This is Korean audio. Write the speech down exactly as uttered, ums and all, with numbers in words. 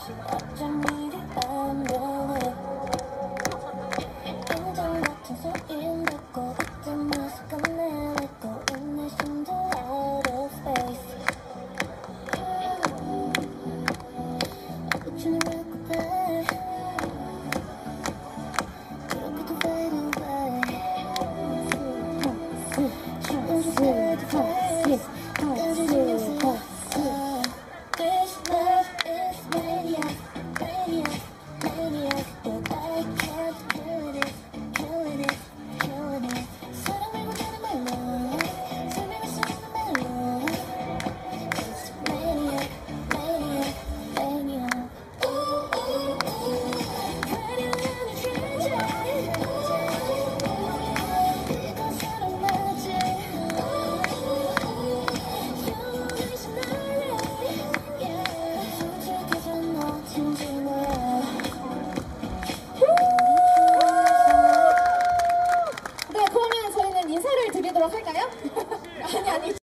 어쩜 이리 안겨해 인정 같은 소리인데고 어떤 모습 꺼내고 있는 심도 out of space 붙이는 record back 그렇게도 fade away 지금 좀 fade away 끝까지 신경 쓰여 This love is maniac, maniac, maniac But I can't kill it, killing it, killing it 사랑을 못하는 말로 설명할 수 없는 말로 It's maniac, maniac, maniac 화려한 주제 이곳으로 나지 영원히 신나래 Yeah 솔직해져 놓친지 몰라 네, 그러면 저희는 인사를 드리도록 할까요? 아니, 아니.